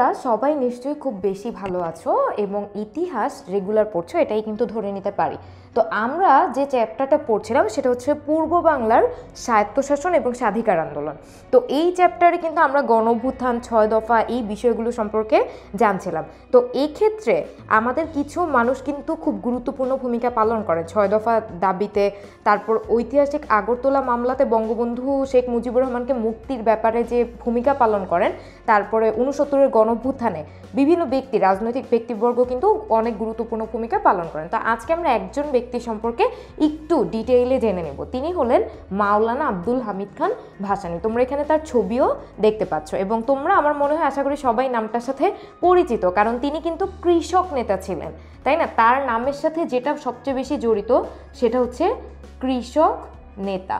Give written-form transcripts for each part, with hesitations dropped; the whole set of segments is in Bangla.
সবাই নিশ্চয়ই খুব বেশি ভালো আছো এবং ইতিহাস রেগুলার পড়ছো, এটাই কিন্তু ধরে নিতে পারি। তো আমরা যে চ্যাপ্টারটা পড়ছিলাম সেটা হচ্ছে পূর্ব বাংলার স্বায়ত্তশাসন এবং স্বাধিকার আন্দোলন। তো এই চ্যাপ্টারে কিন্তু আমরা গণঅভ্যুত্থান, 6 দফা এই বিষয়গুলো সম্পর্কে জানছিলাম। তো এই ক্ষেত্রে আমাদের কিছু মানুষ কিন্তু খুব গুরুত্বপূর্ণ ভূমিকা পালন করে 6 দফা দাবিতে, তারপর ঐতিহাসিক আগরতলা মামলাতে বঙ্গবন্ধু শেখ মুজিবুর রহমানকে মুক্তির ব্যাপারে যে ভূমিকা পালন করেন, তারপরে 69-এর গণঅভ্যুত্থানে বিভিন্ন ব্যক্তি, রাজনৈতিক ব্যক্তিবর্গ কিন্তু অনেক গুরুত্বপূর্ণ ভূমিকা পালন করেন। তো আজকে আমরা একজন ব্যক্তি সম্পর্কে একটু ডিটেইলে জেনে নেব। তিনি হলেন মাওলানা আব্দুল হামিদ খান ভাসানী। তোমরা এখানে তার ছবিও দেখতে পাচ্ছ এবং তোমরা, আমার মনে হয়, আশা করি সবাই নামটার সাথে পরিচিত, কারণ তিনি কিন্তু কৃষক নেতা ছিলেন, তাই না? তার নামের সাথে যেটা সবচেয়ে বেশি জড়িত সেটা হচ্ছে কৃষক নেতা।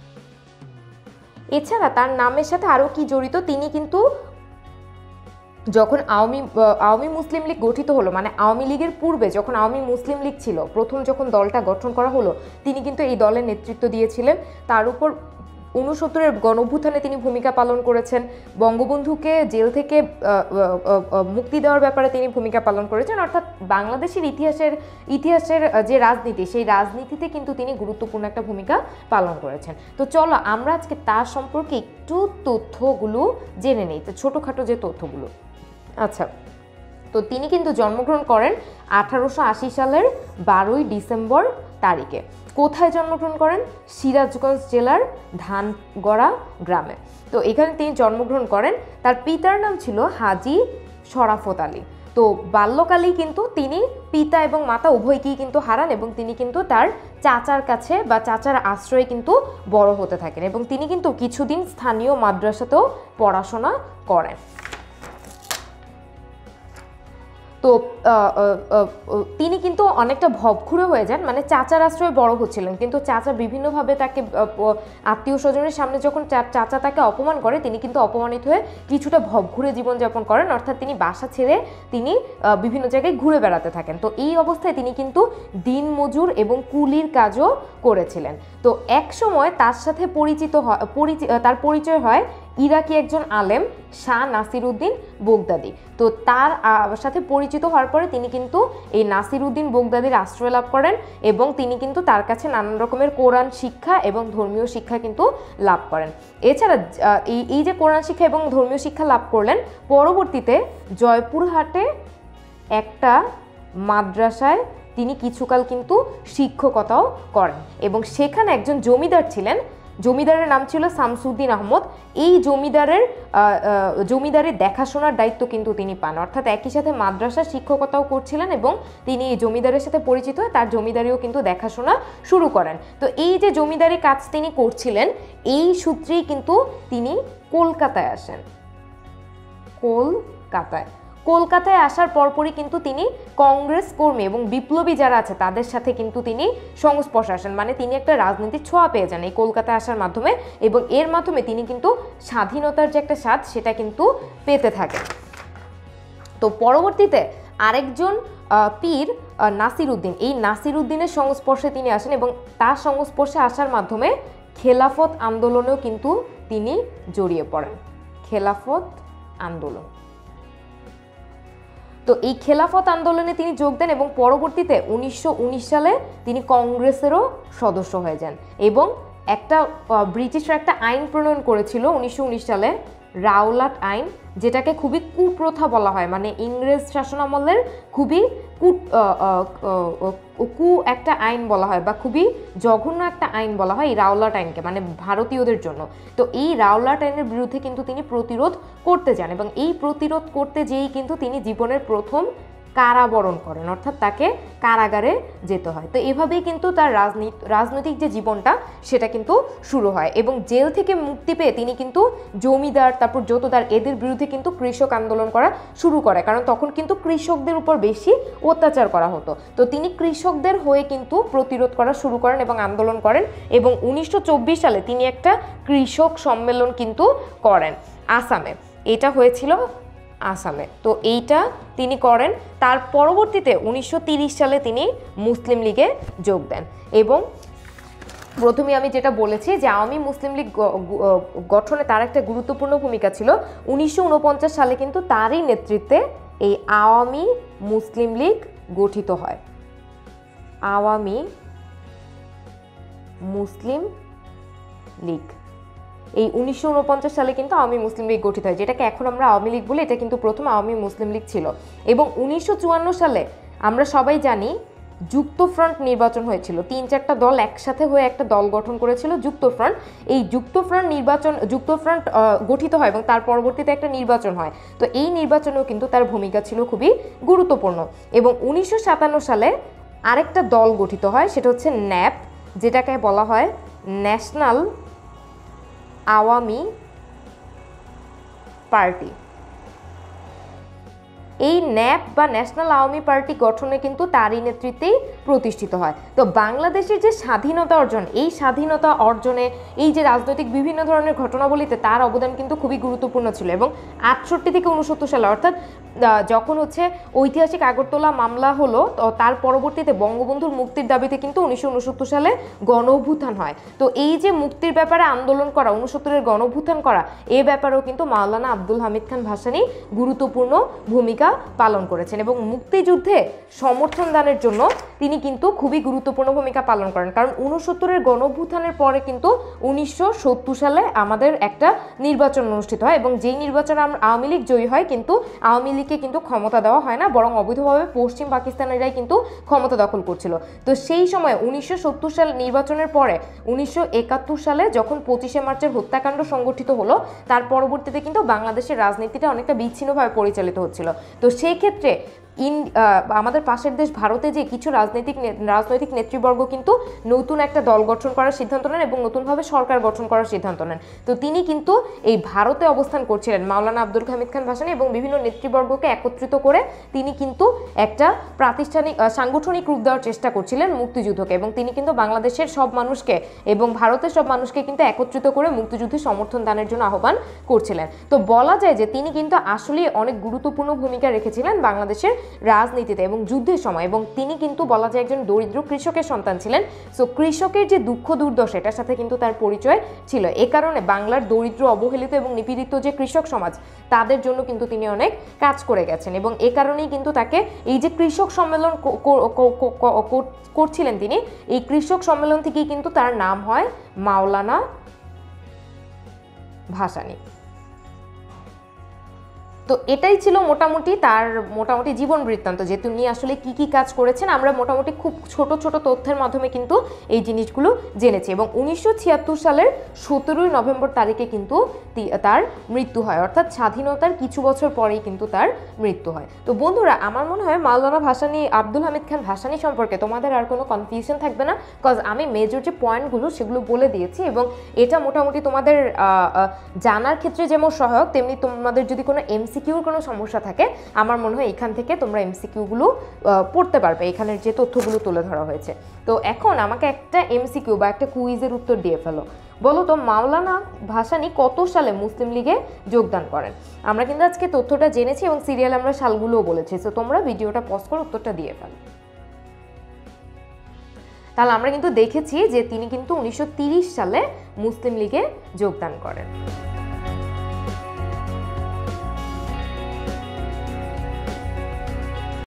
এছাড়া তার নামের সাথে আরও কি জড়িত, তিনি কিন্তু যখন আওয়ামী মুসলিম লীগ গঠিত হলো, মানে আওয়ামী লীগের পূর্বে যখন আওয়ামী মুসলিম লীগ ছিল, প্রথম যখন দলটা গঠন করা হলো, তিনি কিন্তু এই দলের নেতৃত্ব দিয়েছিলেন। তার উপর 69-এর গণঅভ্যুত্থানে তিনি ভূমিকা পালন করেছেন। বঙ্গবন্ধুকে জেল থেকে মুক্তি দেওয়ার ব্যাপারে তিনি ভূমিকা পালন করেছেন। অর্থাৎ বাংলাদেশের ইতিহাসের যে রাজনীতি, সেই রাজনীতিতে কিন্তু তিনি গুরুত্বপূর্ণ একটা ভূমিকা পালন করেছেন। তো চলো আমরা আজকে তার সম্পর্কে একটু তথ্যগুলো জেনে নিই, তো ছোটোখাটো যে তথ্যগুলো। আচ্ছা, তো তিনি কিন্তু জন্মগ্রহণ করেন 1880 সালের 12ই ডিসেম্বর তারিখে। কোথায় জন্মগ্রহণ করেন? সিরাজগঞ্জ জেলার ধানগড়া গ্রামে। তো এখানে তিনি জন্মগ্রহণ করেন। তার পিতার নাম ছিল হাজী শরাফত আলী। তো বাল্যকালেই কিন্তু তিনি পিতা এবং মাতা উভয়কেই কিন্তু হারান এবং তিনি কিন্তু তার চাচার কাছে বা চাচার আশ্রয়ে কিন্তু বড় হতে থাকেন এবং তিনি কিন্তু কিছুদিন স্থানীয় মাদ্রাসাতেও পড়াশোনা করেন। তো তিনি কিন্তু অনেকটা ভবঘুরে হয়ে যান, মানে চাচার আশ্রয়ে বড় হচ্ছিলেন, কিন্তু চাচা বিভিন্নভাবে তাকে, আত্মীয় স্বজনের সামনে যখন চাচা তাকে অপমান করে, তিনি কিন্তু অপমানিত হয়ে কিছুটা ভবঘুরে জীবনযাপন করেন। অর্থাৎ তিনি বাসা ছেড়ে তিনি বিভিন্ন জায়গায় ঘুরে বেড়াতে থাকেন। তো এই অবস্থায় তিনি কিন্তু দিনমজুর এবং কুলির কাজও করেছিলেন। তো এক সময় তার সাথে তার পরিচয় হয় ইরাকি একজন আলেম শাহ নাসিরউদ্দিন বগদাদি। তো তার সাথে পরিচিত হওয়ার পরে তিনি কিন্তু এই নাসিরউদ্দিন বগদাদির আশ্রয় লাভ করেন এবং তিনি কিন্তু তার কাছে নানান রকমের কোরআন শিক্ষা এবং ধর্মীয় শিক্ষা কিন্তু লাভ করেন। এছাড়া এই যে কোরআন শিক্ষা এবং ধর্মীয় শিক্ষা লাভ করলেন, পরবর্তীতে জয়পুরহাটে একটা মাদ্রাসায় তিনি কিছুকাল কিন্তু শিক্ষকতাও করেন এবং সেখানে একজন জমিদার ছিলেন, জমিদারের নাম ছিল শামসুদ্দিন আহমদ। এই জমিদারের দেখাশোনার দায়িত্ব কিন্তু তিনি পান। অর্থাৎ একই সাথে মাদ্রাসার শিক্ষকতাও করছিলেন এবং তিনি এই জমিদারের সাথে পরিচিত হয়ে তার জমিদারিও কিন্তু দেখাশোনা শুরু করেন। তো এই যে জমিদারি কাজ তিনি করছিলেন, এই সূত্রেই কিন্তু তিনি কলকাতায় আসেন। কলকাতায় আসার পরপরই কিন্তু তিনি কংগ্রেস কর্মী এবং বিপ্লবী যারা আছে তাদের সাথে কিন্তু তিনি সংস্পর্শে আসেন, মানে তিনি একটা রাজনীতির ছোঁয়া পেয়ে যান এই কলকাতায় আসার মাধ্যমে এবং এর মাধ্যমে তিনি কিন্তু স্বাধীনতার যে একটা স্বাদ সেটা কিন্তু পেতে থাকেন। তো পরবর্তীতে আরেকজন পীর নাসিরউদ্দিন, এই নাসিরউদ্দিনের সংস্পর্শে তিনি আসেন এবং তার সংস্পর্শে আসার মাধ্যমে খেলাফত আন্দোলনেও কিন্তু তিনি জড়িয়ে পড়েন। খেলাফত আন্দোলন, তো এই খেলাফত আন্দোলনে তিনি যোগ দেন এবং পরবর্তীতে 1919 সালে তিনি কংগ্রেসেরও সদস্য হয়ে যান এবং একটা ব্রিটিশরা একটা আইন প্রণয়ন করেছিল 1919 সালে, রাওলাট আইন, যেটাকে খুবই কুপ্রথা বলা হয়, মানে ইংরেজ শাসনামলের খুবই একটা আইন বলা হয় বা খুবই জঘন্য একটা আইন বলা হয় এই রাওলাট আইনকে, মানে ভারতীয়দের জন্য। তো এই রাওলাট আইনের বিরুদ্ধে কিন্তু তিনি প্রতিরোধ করতে যান এবং এই প্রতিরোধ করতে যেয়েই কিন্তু তিনি জীবনের প্রথম কারাবরণ করেন, অর্থাৎ তাকে কারাগারে যেতে হয়। তো এভাবেই কিন্তু তার রাজনৈতিক যে জীবনটা সেটা কিন্তু শুরু হয় এবং জেল থেকে মুক্তি পেয়ে তিনি কিন্তু জমিদার, তারপর জোতদার, এদের বিরুদ্ধে কিন্তু কৃষক আন্দোলন করা শুরু করে, কারণ তখন কিন্তু কৃষকদের উপর বেশি অত্যাচার করা হতো। তো তিনি কৃষকদের হয়ে কিন্তু প্রতিরোধ করা শুরু করেন এবং আন্দোলন করেন এবং 1924 সালে তিনি একটা কৃষক সম্মেলন কিন্তু করেন আসামে। এটা হয়েছিল আসামে। তো এইটা তিনি করেন। তার পরবর্তীতে 1930 সালে তিনি মুসলিম লীগে যোগ দেন এবং প্রথমে আমি যেটা বলেছি যে আওয়ামী মুসলিম লীগ গঠনে তার একটা গুরুত্বপূর্ণ ভূমিকা ছিল। 1949 সালে কিন্তু তারই নেতৃত্বে এই আওয়ামী মুসলিম লীগ গঠিত হয়। আওয়ামী মুসলিম লীগ এই 1949 সালে কিন্তু আওয়ামী মুসলিম লীগ গঠিত হয়, যেটাকে এখন আমরা আওয়ামী লীগ বলি। এটা কিন্তু প্রথম আওয়ামী মুসলিম লীগ ছিল। এবং 1954 সালে আমরা সবাই জানি যুক্তফ্রন্ট নির্বাচন হয়েছিল। 3-4টা দল একসাথে হয়ে একটা দল গঠন করেছিল যুক্তফ্রন্ট। এই যুক্তফ্রন্ট গঠিত হয় এবং তার পরবর্তীতে একটা নির্বাচন হয়। তো এই নির্বাচনেও কিন্তু তার ভূমিকা ছিল খুবই গুরুত্বপূর্ণ। এবং 1957 সালে আরেকটা দল গঠিত হয়, সেটা হচ্ছে ন্যাপ, যেটাকে বলা হয় ন্যাশনাল আওয়ামী পার্টি। এই ন্যাপ বা ন্যাশনাল আওয়ামী পার্টি গঠনে কিন্তু তারই নেতৃত্বেই প্রতিষ্ঠিত হয়। তো বাংলাদেশের যে স্বাধীনতা অর্জন, এই স্বাধীনতা অর্জনে এই যে রাজনৈতিক বিভিন্ন ধরনের ঘটনাবলিতে তার অবদান কিন্তু খুবই গুরুত্বপূর্ণ ছিল। এবং 68 থেকে 69 সালে, অর্থাৎ যখন হচ্ছে ঐতিহাসিক আগরতলা মামলা হলো, তার পরবর্তীতে বঙ্গবন্ধুর মুক্তির দাবিতে কিন্তু 1969 সালে গণ অভ্যুত্থান হয়। তো এই যে মুক্তির ব্যাপারে আন্দোলন করা, 69-এর গণ অভ্যুত্থান করা, এই ব্যাপারেও কিন্তু মাওলানা আব্দুল হামিদ খান ভাসানী গুরুত্বপূর্ণ ভূমিকা পালন করেছেন। এবং মুক্তিযুদ্ধে সমর্থন দানের জন্য তিনি কিন্তু খুবই গুরুত্বপূর্ণ ভূমিকা পালন করেন। কারণ 69-এর গণ অভ্যুত্থানের পরে কিন্তু 1970 সালে আমাদের একটা নির্বাচন অনুষ্ঠিত হয় এবং যেই নির্বাচনে আওয়ামী লীগ জয়ী হয়, কিন্তু আওয়ামী লীগকে কিন্তু ক্ষমতা দেওয়া হয় না, বরং অবৈধভাবে পশ্চিম পাকিস্তানিরাই কিন্তু ক্ষমতা দখল করছিল। তো সেই সময় 1970 সাল নির্বাচনের পরে 1971 সালে যখন 25শে মার্চের হত্যাকাণ্ড সংগঠিত হলো, তার পরবর্তীতে কিন্তু বাংলাদেশের রাজনীতিটা অনেকটা বিচ্ছিন্নভাবে পরিচালিত হচ্ছিল। তো সেই ক্ষেত্রে আমাদের পাশের দেশ ভারতে যে কিছু রাজনৈতিক নেতৃবর্গ কিন্তু নতুন একটা দল গঠন করার সিদ্ধান্ত নেন এবং নতুনভাবে সরকার গঠন করার সিদ্ধান্ত নেন। তো তিনি কিন্তু এই ভারতে অবস্থান করছিলেন, মাওলানা আব্দুল হামিদ খান ভাসানী, এবং বিভিন্ন নেতৃবর্গকে একত্রিত করে তিনি কিন্তু একটা সাংগঠনিক রূপ দেওয়ার চেষ্টা করছিলেন মুক্তিযুদ্ধকে। এবং তিনি কিন্তু বাংলাদেশের সব মানুষকে এবং ভারতের সব মানুষকে কিন্তু একত্রিত করে মুক্তিযুদ্ধে সমর্থন দানের জন্য আহ্বান করছিলেন। তো বলা যায় যে তিনি কিন্তু আসলে অনেক গুরুত্বপূর্ণ ভূমিকা রেখেছিলেন বাংলাদেশের রাজনীতিতে এবং যুদ্ধের সময়। এবং তিনি কিন্তু বলা যায় একজন দরিদ্র কৃষকের সন্তান ছিলেন। সো কৃষকের যে দুঃখ দুর্দশা, এটার সাথে কিন্তু তার পরিচয় ছিল। এ কারণে বাংলার দরিদ্র, অবহেলিত এবং নিপীড়িত যে কৃষক সমাজ, তাদের জন্য কিন্তু তিনি অনেক কাজ করে গেছেন। এবং এ কারণেই কিন্তু তাকে এই যে কৃষক সম্মেলন করছিলেন তিনি, এই কৃষক সম্মেলন থেকেই কিন্তু তার নাম হয় মাওলানা ভাসানী। তো এটাই ছিল মোটামুটি তার জীবন বৃত্তান্ত, যে তিনি আসলে কি কি কাজ করেছেন। আমরা মোটামুটি খুব ছোট ছোট তথ্যের মাধ্যমে কিন্তু এই জিনিসগুলো জেনেছি। এবং 1976 সালের 17 নভেম্বর তারিখে কিন্তু তার মৃত্যু হয়, অর্থাৎ স্বাধীনতার কিছু বছর পরেই কিন্তু তার মৃত্যু হয়। তো বন্ধুরা, আমার মনে হয় মাওলানা ভাসানী, আব্দুল হামিদ খান ভাসানী সম্পর্কে তোমাদের আর কোনো কনফিউশন থাকবে না, কজ আমি মেজর যে পয়েন্টগুলো সেগুলো বলে দিয়েছি। এবং এটা মোটামুটি তোমাদের জানার ক্ষেত্রে যেমন সহায়ক, তেমনি তোমাদের যদি কোনো এমসিকিউর কোনো সমস্যা থাকে, আমার মনে হয় এখান থেকে তোমরা এমসিকিউগুলো পড়তে পারবে, এখানের যে তথ্যগুলো তুলে ধরা হয়েছে। তো এখন আমাকে একটা এমসিকিউ বা একটা কুইজের উত্তর দিয়ে ফেলো। বলো তো মাওলানা ভাসানী কত সালে মুসলিম লীগে যোগদান করেন? আমরা কিন্তু আজকে তথ্যটা জেনেছি এবং সিরিয়াল আমরা সালগুলোও বলেছি। তো তোমরা ভিডিওটা পজ করে উত্তরটা দিয়ে ফেলো। তাহলে আমরা কিন্তু দেখেছি যে তিনি কিন্তু 1930 সালে মুসলিম লীগে যোগদান করেন।